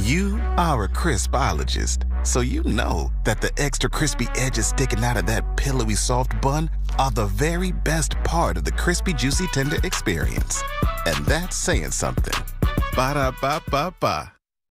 You are a crispologist, so you know that the extra crispy edges sticking out of that pillowy soft bun are the very best part of the crispy juicy tender experience. And that's saying something. Ba-da-ba-ba-ba.